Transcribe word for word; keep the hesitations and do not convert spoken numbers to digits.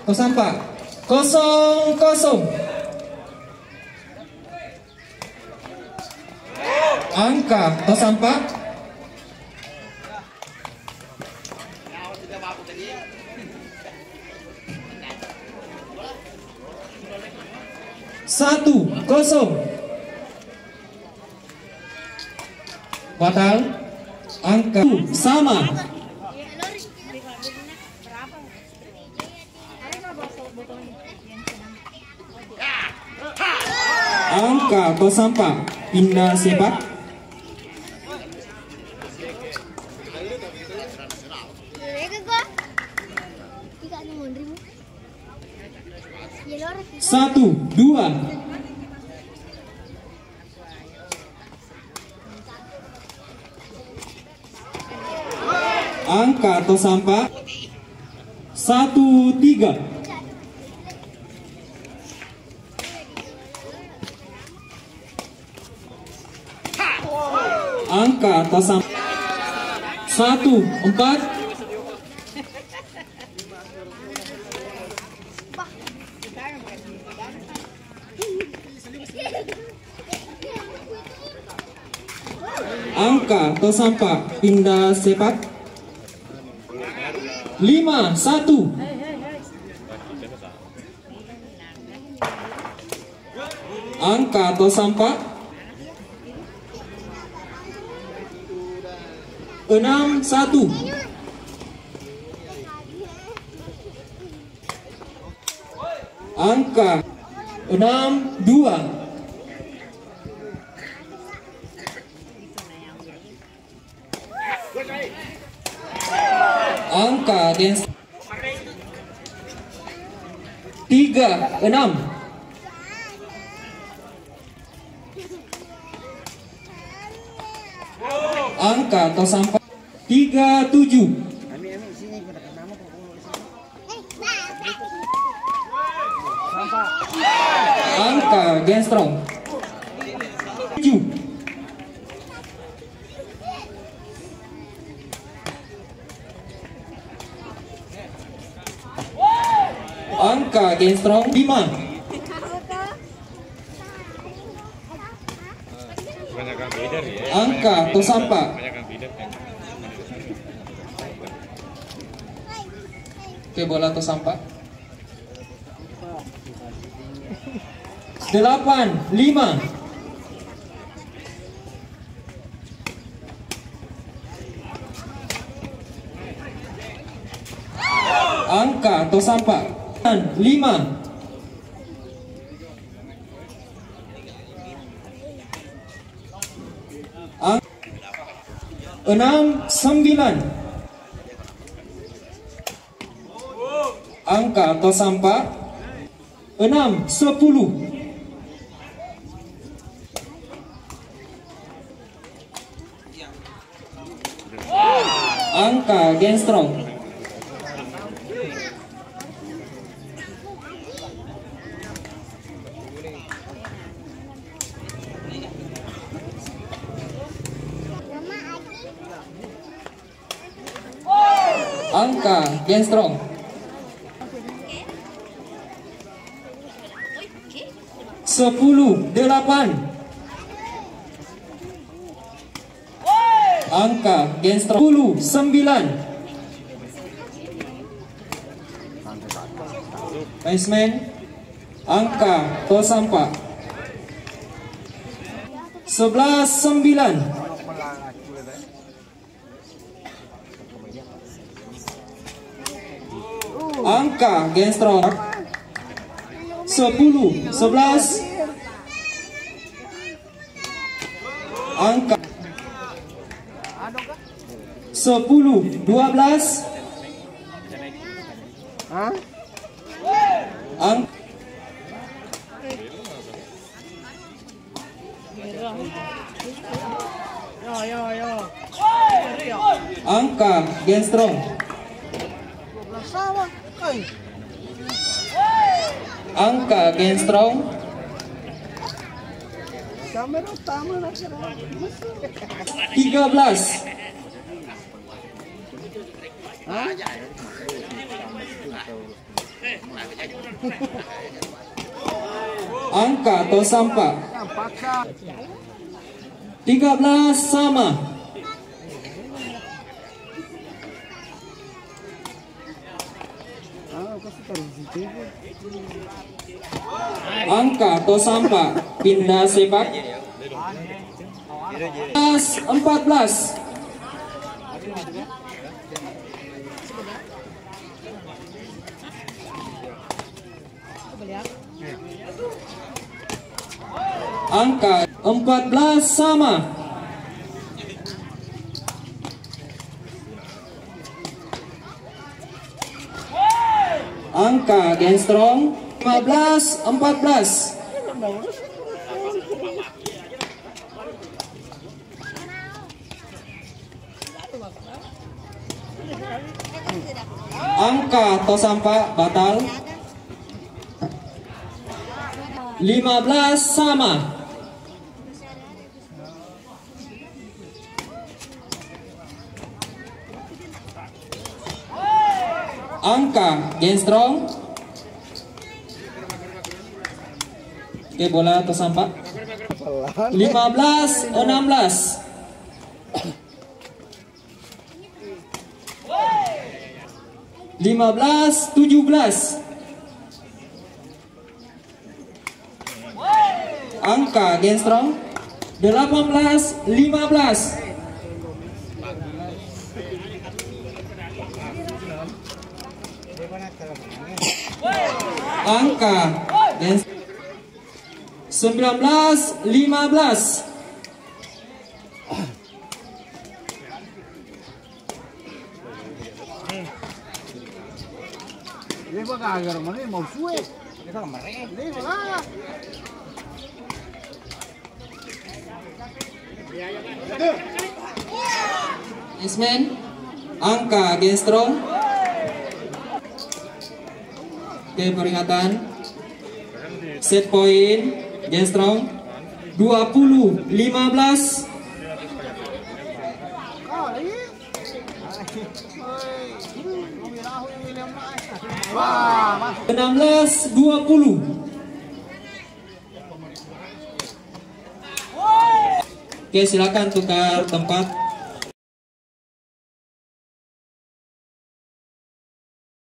Tosampa kosong kosong. Angka Tosampa satu kosong. Batal. Angka sama. Angka Tosampa pindah sepak. Satu dua. Angka Tosampa satu tiga. Angka Tosampa satu empat. Angka Tosampa pindah sepak. Lima satu. Angka Tosampa enam satu. Angka enam dua. Angka gens tiga enam. Angka Tosampa tiga tujuh. Angka Genstrong tujuh. Angka Genstrong lima. Angka Tosampa ke bola Tosampa delapan lima. Angka Tosampa lima. Enam sembilan. Angka Tosampa enam sepuluh. Angka Genstrong Angka Genstrong sepuluh delapan. Angka Genstrong sepuluh sembilan. Baseman Angka Tosampa sebelas sembilan. Angka Genstrong sepuluh sebelas. Angka sepuluh dua belas. Angka Angka Genstrong Angka Genstrong tiga belas. Angka atau sampah. tiga belas sama. Angka atau sampah. Pindah sepak. empat belas. Angka empat belas sama. Angka genstrong lima belas empat belas. Angka atau sampah batal. lima belas sama. Angka genstrong. Oke, bola atau sampah. lima belas enam belas. lima belas tujuh belas. Angka genstrong. delapan belas lima belas. Angka sembilan belas lima belas. Ismen. Angka genstrong. Oke, peringatan. Set point genstrong dua puluh lima belas. enam belas dua puluh. Oke, silakan tukar tempat.